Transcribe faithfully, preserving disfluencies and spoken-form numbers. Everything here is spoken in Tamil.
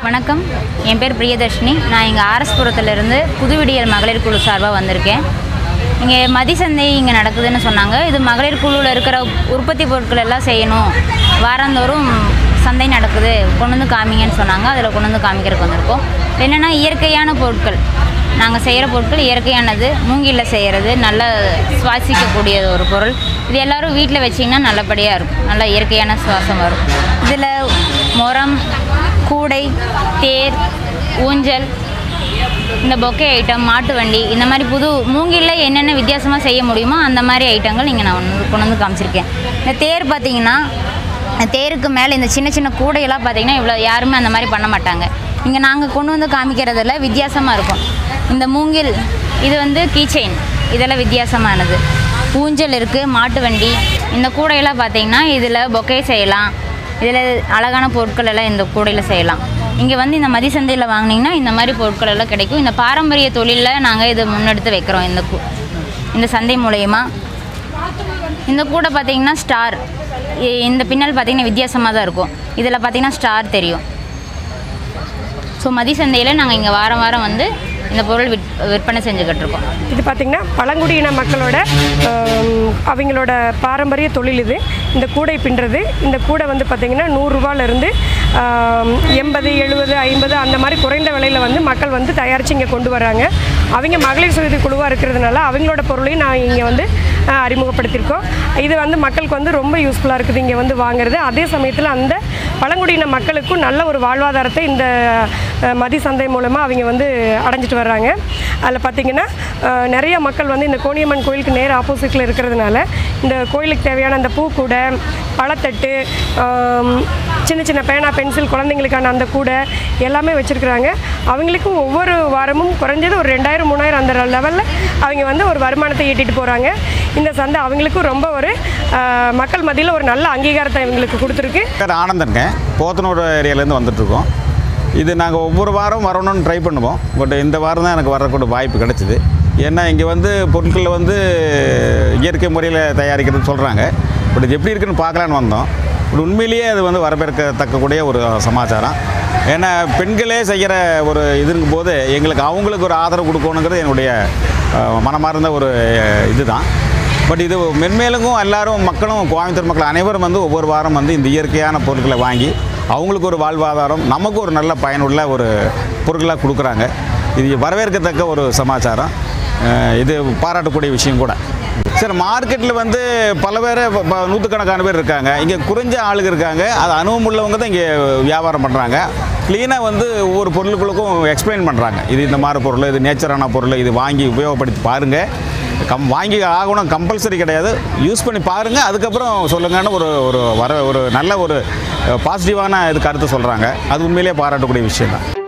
வணக்கம், என் பேர் பிரியதர்ஷினி. நான் இங்கே ஆர்எஸ்புரத்திலிருந்து புதுவிடியல் மகளிர் குழு சார்பாக வந்திருக்கேன். இங்கே மதி சந்தை இங்கே நடக்குதுன்னு சொன்னாங்க. இது மகளிர் குழுவில் இருக்கிற உற்பத்தி பொருட்கள் எல்லாம் செய்யணும், வாரந்தோறும் சந்தை நடக்குது, கொண்டு வந்து காமிங்கன்னு சொன்னாங்க. அதில் கொண்டு வந்து காமிக்கிறதுக்கு வந்திருக்கோம். என்னென்னா இயற்கையான பொருட்கள், நாங்கள் செய்கிற பொருட்கள் இயற்கையானது, மூங்கிலில் செய்கிறது, நல்ல சுவாசிக்கக்கூடிய ஒரு பொருள். இது எல்லோரும் வீட்டில் வச்சிங்கன்னா நல்லபடியாக இருக்கும், நல்ல இயற்கையான சுவாசம் வரும். இதில் முறம், கூடை, தேர், ஊஞ்சல், இந்த பொக்கே ஐட்டம், மாட்டு வண்டி, இந்த மாதிரி புது மூங்கிலில் என்னென்ன வித்தியாசமாக செய்ய முடியுமோ அந்த மாதிரி ஐட்டங்கள் இங்கே நான் ஒன்று கொண்டு வந்து காமிச்சிருக்கேன். இந்த தேர் பார்த்திங்கன்னா, தேருக்கு மேலே இந்த சின்ன சின்ன கூடையெல்லாம் பார்த்திங்கன்னா இவ்வளோ யாருமே அந்த மாதிரி பண்ண மாட்டாங்க. இங்கே நாங்கள் கொண்டு வந்து காமிக்கிறதில் வித்தியாசமாக இருக்கும். இந்த மூங்கில் இது வந்து கீச்செயின், இதெல்லாம் வித்தியாசமானது. ஊஞ்சல் இருக்குது, மாட்டு வண்டி, இந்த கூடையெல்லாம் பார்த்திங்கன்னா இதில் பொக்கே செய்யலாம், இதில் அழகான பொருட்கள் எல்லாம் இந்த கூடையில் செய்யலாம். இங்கே வந்து இந்த மதி சந்தையில் வாங்கினீங்கன்னா இந்த மாதிரி பொருட்கள் எல்லாம் கிடைக்கும். இந்த பாரம்பரிய தொழிலில் நாங்கள் இது முன்னெடுத்து வைக்கிறோம். இந்த இந்த சந்தை மூலயமா இந்த கூடை பார்த்திங்கன்னா ஸ்டார், இந்த பின்னல் பார்த்திங்கன்னா வித்தியாசமாக தான் இருக்கும். இதில் பார்த்திங்கன்னா ஸ்டார் தெரியும். ஸோ மதி சந்தையில் நாங்கள் இங்கே வாரம் வாரம் வந்து இந்த பொருள் விற் விற்பனை செஞ்சுக்கிட்டு இருக்கோம். இது பார்த்திங்கன்னா பழங்குடியின மக்களோட அவங்களோட பாரம்பரிய தொழில் இது. இந்த கூடை பின்னுறது. இந்த கூடை வந்து பார்த்திங்கன்னா நூறுரூவாலேருந்து எண்பது எழுபது ஐம்பது அந்த மாதிரி குறைந்த விலையில் வந்து மக்கள் வந்து தயாரித்து இங்கே கொண்டு வராங்க. அவங்க மகளிர் சுய குழுவாக இருக்கிறதுனால அவங்களோட பொருளையும் நான் இங்கே வந்து அறிமுகப்படுத்தியிருக்கோம். இது வந்து மக்களுக்கு வந்து ரொம்ப யூஸ்ஃபுல்லாக இருக்குது இங்கே வந்து வாங்குறது. அதே சமயத்தில் அந்த பழங்குடியின மக்களுக்கும் நல்ல ஒரு வாழ்வாதாரத்தை இந்த மதி சந்தை மூலமாக அவங்க வந்து அடைஞ்சிட்டு வர்றாங்க. அதில் பார்த்திங்கன்னா நிறைய மக்கள் வந்து இந்த கோணியம்மன் கோயிலுக்கு நேர் ஆப்போசிட்டில் இருக்கிறதுனால இந்த கோயிலுக்கு தேவையான அந்த பூக்கூடை, பழத்தட்டு, சின்ன சின்ன பேனா, பென்சில், குழந்தைங்களுக்கான அந்த கூடை எல்லாமே வச்சுருக்குறாங்க. அவங்களுக்கும் ஒவ்வொரு வாரமும் குறைஞ்சது ஒரு ரெண்டாயிரம் மூணாயிரம் அந்த லெவலில் அவங்க வந்து ஒரு வருமானத்தை ஈட்டிட்டு போகிறாங்க. இந்த சந்தை அவங்களுக்கும் ரொம்ப ஒரு மக்கள் மத்தியில் ஒரு நல்ல அங்கீகாரத்தை இவங்களுக்கு கொடுத்துருக்கு. ஆனந்தங்க, போத்தனூர் ஏரியாவிலேருந்து வந்துட்டுருக்கோம். இது நாங்கள் ஒவ்வொரு வாரம் வரணும்னு ட்ரை பண்ணுவோம். பட் இந்த வாரம் தான் எனக்கு வரக்கூடிய வாய்ப்பு கிடச்சிது. ஏன்னா இங்கே வந்து பொருட்களில் வந்து இயற்கை முறையில் தயாரிக்கிறது சொல்கிறாங்க. பட் இது எப்படி இருக்குன்னு பார்க்கலான்னு வந்தோம். பட் உண்மையிலேயே அது வந்து வரவேற்கத்தக்கக்கூடிய ஒரு சமாச்சாரம். ஏன்னா பெண்களே செய்கிற ஒரு இதுங்கும் போது எங்களுக்கு அவங்களுக்கு ஒரு ஆதரவு கொடுக்கணுங்கிறது என்னுடைய மனமார்ந்த ஒரு இது தான். பட் இது மென்மேலுக்கும் எல்லோரும் மக்களும், கோயம்புத்தூர் மக்கள் அனைவரும் வந்து ஒவ்வொரு வாரம் வந்து இந்த இயற்கையான பொருட்களை வாங்கி அவங்களுக்கு ஒரு வாழ்வாதாரம், நமக்கு ஒரு நல்ல பயனுள்ள ஒரு பொருட்களாக கொடுக்குறாங்க. இது வரவேற்கத்தக்க ஒரு சமாச்சாரம். இது பாராட்டக்கூடிய விஷயம் கூட. சார், மார்க்கெட்டில் வந்து பல பேர் நூற்றுக்கணக்கான பேர் இருக்காங்க. இங்கே குறைஞ்ச ஆளுங்க இருக்காங்க. அது அனுபவம் உள்ளவங்க தான் இங்கே வியாபாரம் பண்ணுறாங்க. க்ளீனாக வந்து ஒவ்வொரு பொருளுக்கும் எக்ஸ்பிளைன் பண்ணுறாங்க. இது இந்த மாதிரி பொருள், இது நேச்சரான பொருள், இது வாங்கி உபயோகப்படுத்தி பாருங்கள். கம் வாங்கி ஆகணும் கம்பல்சரி கிடையாது, யூஸ் பண்ணி பாருங்கள், அதுக்கப்புறம் சொல்லுங்கன்னு ஒரு ஒரு வர ஒரு நல்ல ஒரு பாசிட்டிவான இது கருத்து சொல்கிறாங்க. அது உண்மையிலேயே பாராட்டக்கூடிய விஷயம் தான்.